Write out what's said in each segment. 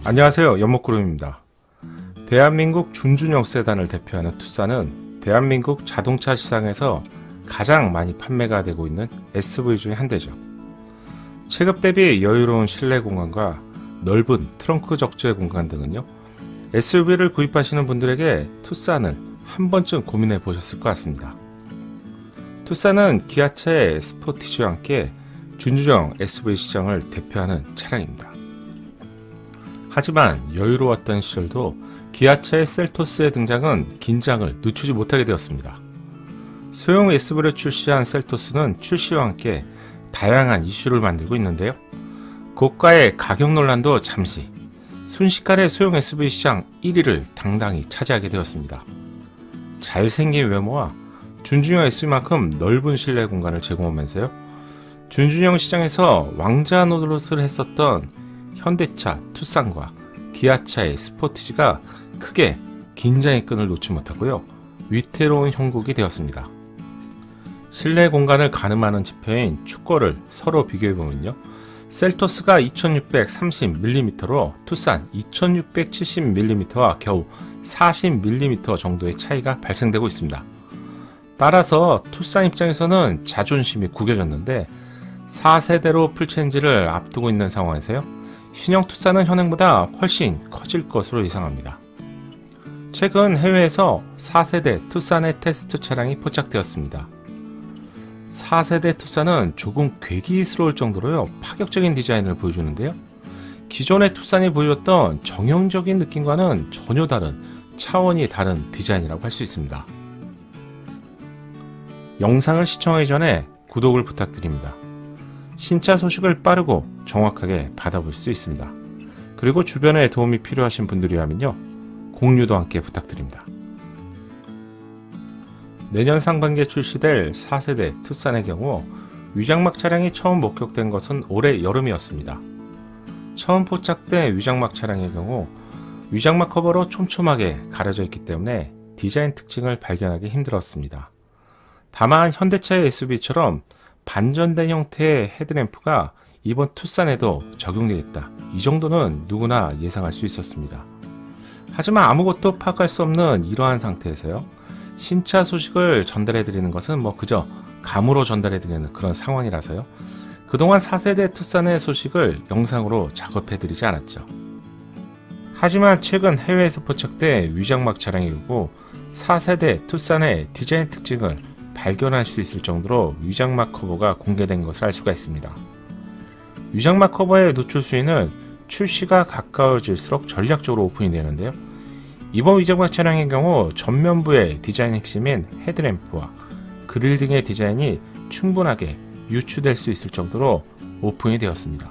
안녕하세요, 연목구름입니다. 대한민국 준준형 세단을 대표하는 투싼은 대한민국 자동차 시장에서 가장 많이 판매가 되고 있는 SUV 중에 한 대죠. 체급 대비 여유로운 실내 공간과 넓은 트렁크 적재 공간 등은요, SUV를 구입하시는 분들에게 투싼을 한 번쯤 고민해 보셨을 것 같습니다. 투싼은 기아차의 스포티지와 함께 준준형 SUV 시장을 대표하는 차량입니다. 하지만 여유로웠던 시절도 기아차의 셀토스의 등장은 긴장을 늦추지 못하게 되었습니다. 소형 SUV를 출시한 셀토스는 출시와 함께 다양한 이슈를 만들고 있는데요. 고가의 가격 논란도 잠시, 순식간에 소형 SUV 시장 1위를 당당히 차지하게 되었습니다. 잘생긴 외모와 준준형 SUV만큼 넓은 실내 공간을 제공하면서요, 준준형 시장에서 왕자 노릇을 했었던 현대차 투싼과 기아차의 스포티지가 크게 긴장의 끈을 놓지 못하고요, 위태로운 형국이 되었습니다. 실내 공간을 가늠하는 지표인 축거를 서로 비교해보면요, 셀토스가 2630mm로 투싼 2670mm와 겨우 40mm 정도의 차이가 발생되고 있습니다. 따라서 투싼 입장에서는 자존심이 구겨졌는데 4세대로 풀체인지를 앞두고 있는 상황에서요, 신형 투싼은 현행보다 훨씬 커질 것으로 예상합니다. 최근 해외에서 4세대 투싼의 테스트 차량이 포착되었습니다. 4세대 투싼은 조금 괴기스러울 정도로요, 파격적인 디자인을 보여주는데요. 기존의 투싼이 보여줬던 정형적인 느낌과는 전혀 다른, 차원이 다른 디자인이라고 할 수 있습니다. 영상을 시청하기 전에 구독을 부탁드립니다. 신차 소식을 빠르고 정확하게 받아볼 수 있습니다. 그리고 주변에 도움이 필요하신 분들이라면요, 공유도 함께 부탁드립니다. 내년 상반기에 출시될 4세대 투싼의 경우 위장막 차량이 처음 목격된 것은 올해 여름이었습니다. 처음 포착된 위장막 차량의 경우 위장막 커버로 촘촘하게 가려져 있기 때문에 디자인 특징을 발견하기 힘들었습니다. 다만 현대차의 SUV처럼 반전된 형태의 헤드램프가 이번 투싼에도 적용되겠다, 이 정도는 누구나 예상할 수 있었습니다. 하지만 아무것도 파악할 수 없는 이러한 상태에서요, 신차 소식을 전달해드리는 것은 그저 감으로 전달해드리는 그런 상황이라서요, 그동안 4세대 투싼의 소식을 영상으로 작업해드리지 않았죠. 하지만 최근 해외에서 포착된 위장막 차량이고 4세대 투싼의 디자인 특징을 발견할 수 있을 정도로 위장막 커버가 공개된 것을 알 수가 있습니다. 위장막 커버의 노출 수위는 출시가 가까워질수록 전략적으로 오픈이 되는데요. 이번 위장막 차량의 경우 전면부의 디자인 핵심인 헤드램프와 그릴 등의 디자인이 충분하게 유추될 수 있을 정도로 오픈이 되었습니다.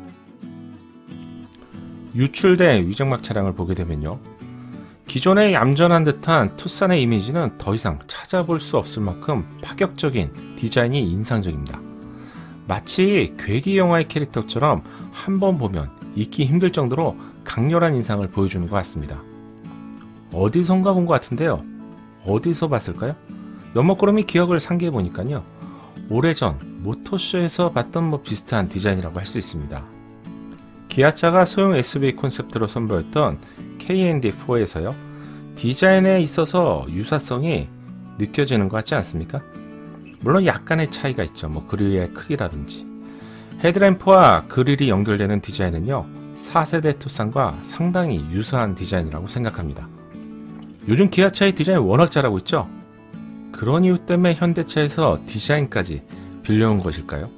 유출된 위장막 차량을 보게 되면요, 기존의 얌전한 듯한 투싼의 이미지는 더 이상 찾아볼 수 없을 만큼 파격적인 디자인이 인상적입니다. 마치 괴기 영화의 캐릭터처럼 한번 보면 잊기 힘들 정도로 강렬한 인상을 보여주는 것 같습니다. 어디선가 본 것 같은데요, 어디서 봤을까요? 연목구름이 기억을 상기해 보니까요, 오래전 모터쇼에서 봤던 비슷한 디자인이라고 할 수 있습니다. 기아차가 소형 SUV 콘셉트로 선보였던 KND4에서요, 디자인에 있어서 유사성이 느껴지는 것 같지 않습니까? 물론 약간의 차이가 있죠. 그릴의 크기라든지. 헤드램프와 그릴이 연결되는 디자인은요, 4세대 투싼과 상당히 유사한 디자인이라고 생각합니다. 요즘 기아차의 디자인이 워낙 잘하고 있죠? 그런 이유 때문에 현대차에서 디자인까지 빌려온 것일까요?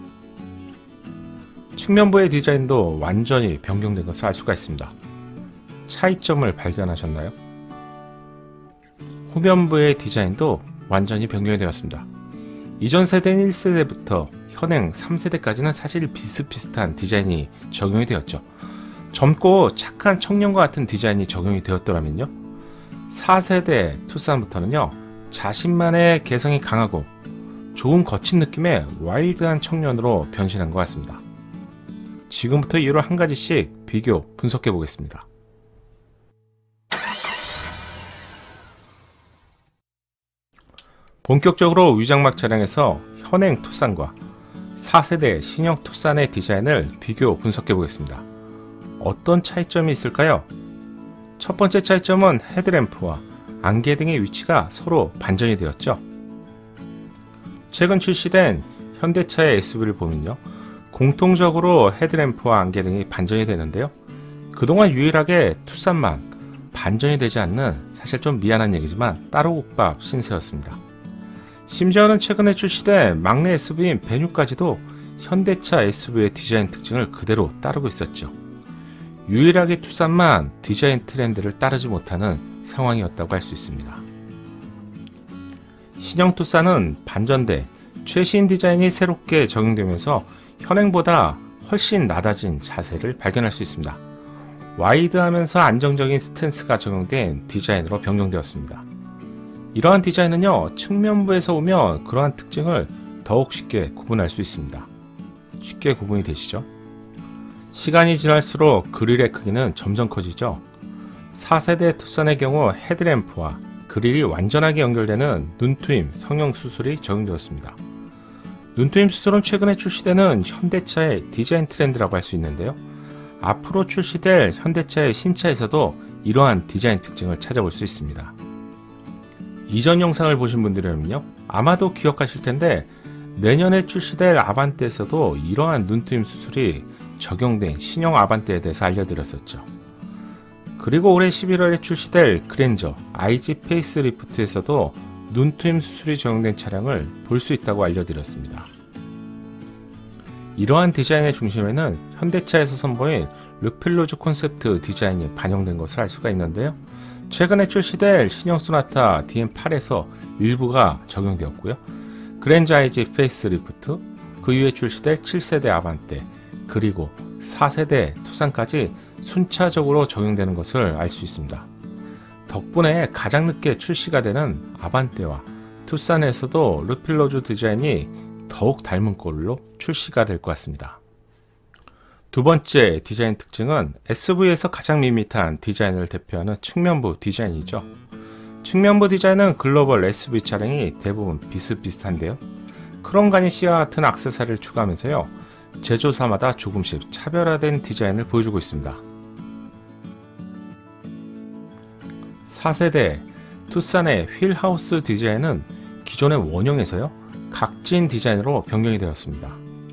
측면부의 디자인도 완전히 변경된 것을 알 수가 있습니다. 차이점을 발견하셨나요? 후면부의 디자인도 완전히 변경이 되었습니다. 이전 세대인 1세대부터 현행 3세대까지는 사실 비슷비슷한 디자인이 적용이 되었죠. 젊고 착한 청년과 같은 디자인이 적용이 되었더라면요, 4세대 투싼부터는요, 자신만의 개성이 강하고 좋은 거친 느낌의 와일드한 청년으로 변신한 것 같습니다. 지금부터 이유를 한 가지씩 비교 분석해 보겠습니다. 본격적으로 위장막 차량에서 현행 투싼과 4세대 신형 투싼의 디자인을 비교 분석해 보겠습니다. 어떤 차이점이 있을까요? 첫 번째 차이점은 헤드램프와 안개 등의 위치가 서로 반전이 되었죠. 최근 출시된 현대차의 SUV를 보면요, 공통적으로 헤드램프와 안개 등이 반전이 되는데요. 그동안 유일하게 투싼만 반전이 되지 않는, 사실 좀 미안한 얘기지만 따로국밥 신세였습니다. 심지어는 최근에 출시된 막내 SUV인 베뉴까지도 현대차 SUV의 디자인 특징을 그대로 따르고 있었죠. 유일하게 투싼만 디자인 트렌드를 따르지 못하는 상황이었다고 할 수 있습니다. 신형 투싼은 반전돼 최신 디자인이 새롭게 적용되면서 현행보다 훨씬 낮아진 자세를 발견할 수 있습니다. 와이드하면서 안정적인 스탠스가 적용된 디자인으로 변경되었습니다. 이러한 디자인은요, 측면부에서 보면 그러한 특징을 더욱 쉽게 구분할 수 있습니다. 쉽게 구분이 되시죠? 시간이 지날수록 그릴의 크기는 점점 커지죠. 4세대 투싼의 경우 헤드램프와 그릴이 완전하게 연결되는 눈트임 성형 수술이 적용되었습니다. 눈트임 수술은 최근에 출시되는 현대차의 디자인 트렌드라고 할 수 있는데요. 앞으로 출시될 현대차의 신차에서도 이러한 디자인 특징을 찾아볼 수 있습니다. 이전 영상을 보신 분들이면요, 아마도 기억하실 텐데 내년에 출시될 아반떼에서도 이러한 눈트임 수술이 적용된 신형 아반떼에 대해서 알려드렸었죠. 그리고 올해 11월에 출시될 그랜저 IG 페이스리프트에서도 눈트임 수술이 적용된 차량을 볼 수 있다고 알려드렸습니다. 이러한 디자인의 중심에는 현대차에서 선보인 르필로즈 콘셉트 디자인이 반영된 것을 알 수가 있는데요. 최근에 출시될 신형 소나타 DM8에서 일부가 적용되었고요. 그랜저 IG 페이스리프트, 그 이후에 출시될 7세대 아반떼, 그리고 4세대 투싼까지 순차적으로 적용되는 것을 알 수 있습니다. 덕분에 가장 늦게 출시가 되는 아반떼와 투싼에서도 르필로즈 디자인이 더욱 닮은 꼴로 출시가 될 것 같습니다. 두 번째 디자인 특징은 SUV에서 가장 밋밋한 디자인을 대표하는 측면부 디자인이죠. 측면부 디자인은 글로벌 SUV 차량이 대부분 비슷비슷한데요. 크롬 가니쉬와 같은 액세서리를 추가하면서요, 제조사마다 조금씩 차별화된 디자인을 보여주고 있습니다. 4세대 투싼의 휠하우스 디자인은 기존의 원형에서요, 각진 디자인으로 변경이 되었습니다.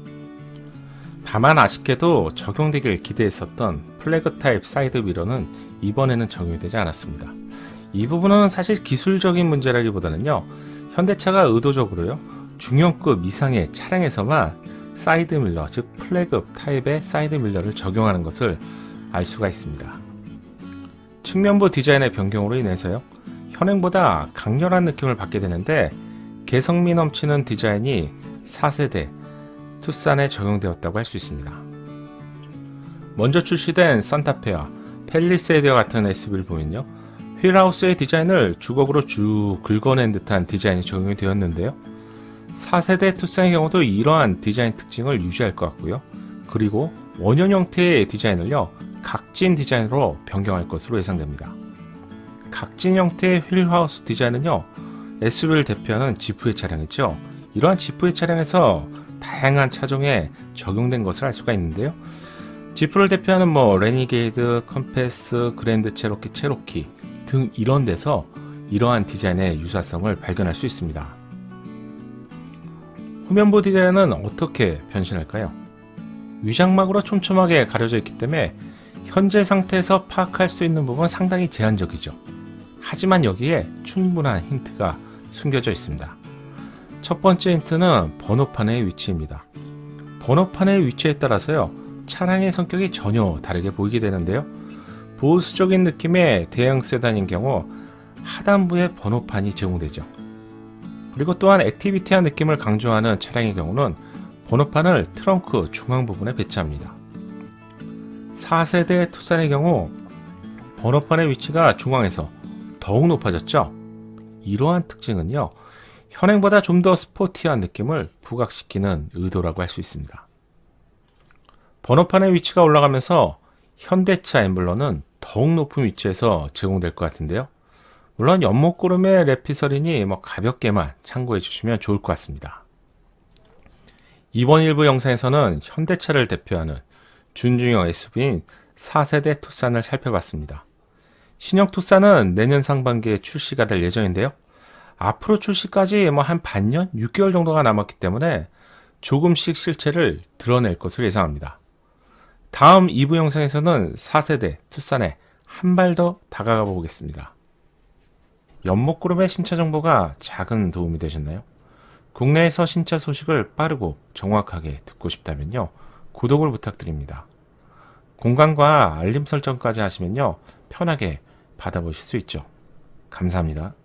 다만 아쉽게도 적용되길 기대했었던 플래그 타입 사이드 미러는 이번에는 적용이 되지 않았습니다. 이 부분은 사실 기술적인 문제라기보다는요, 현대차가 의도적으로요, 중형급 이상의 차량에서만 사이드 밀러, 즉 플래그 타입의 사이드 밀러를 적용하는 것을 알 수가 있습니다. 측면부 디자인의 변경으로 인해서요, 현행보다 강렬한 느낌을 받게 되는데 개성미 넘치는 디자인이 4세대 투싼에 적용되었다고 할 수 있습니다. 먼저 출시된 산타페와 팰리세이드와 같은 SUV를 보면요, 휠하우스의 디자인을 주걱으로 쭉 긁어낸 듯한 디자인이 적용이 되었는데요. 4세대 투싼의 경우도 이러한 디자인 특징을 유지할 것 같고요. 그리고 원형 형태의 디자인을요, 각진 디자인으로 변경할 것으로 예상됩니다. 각진 형태의 휠하우스 디자인은요, SUV를 대표하는 지프의 차량이죠. 이러한 지프의 차량에서 다양한 차종에 적용된 것을 알 수가 있는데요. 지프를 대표하는 레니게이드, 컴패스, 그랜드 체로키 등 이런 데서 이러한 디자인의 유사성을 발견할 수 있습니다. 후면부 디자인은 어떻게 변신할까요? 위장막으로 촘촘하게 가려져 있기 때문에 현재 상태에서 파악할 수 있는 부분은 상당히 제한적이죠. 하지만 여기에 충분한 힌트가 숨겨져 있습니다. 첫 번째 힌트는 번호판의 위치입니다. 번호판의 위치에 따라서요, 차량의 성격이 전혀 다르게 보이게 되는데요. 보수적인 느낌의 대형 세단인 경우 하단부에 번호판이 제공되죠. 그리고 또한 액티비티한 느낌을 강조하는 차량의 경우는 번호판을 트렁크 중앙 부분에 배치합니다. 4세대 투싼의 경우 번호판의 위치가 중앙에서 더욱 높아졌죠. 이러한 특징은요, 현행보다 좀 더 스포티한 느낌을 부각시키는 의도라고 할 수 있습니다. 번호판의 위치가 올라가면서 현대차 엠블럼은 더욱 높은 위치에서 제공될 것 같은데요. 물론 연못고름의 레피설이니 가볍게만 참고해 주시면 좋을 것 같습니다. 이번 일부 영상에서는 현대차를 대표하는 준중형 SUV인 4세대 투싼을 살펴봤습니다. 신형 투싼은 내년 상반기에 출시가 될 예정인데요. 앞으로 출시까지 한 반년, 6개월 정도가 남았기 때문에 조금씩 실체를 드러낼 것으로 예상합니다. 다음 2부 영상에서는 4세대 투싼에 한 발 더 다가가 보겠습니다. 연목그룹의 신차 정보가 작은 도움이 되셨나요? 국내에서 신차 소식을 빠르고 정확하게 듣고 싶다면요. 구독을 부탁드립니다. 공간과 알림 설정까지 하시면요. 편하게 받아보실 수 있죠. 감사합니다.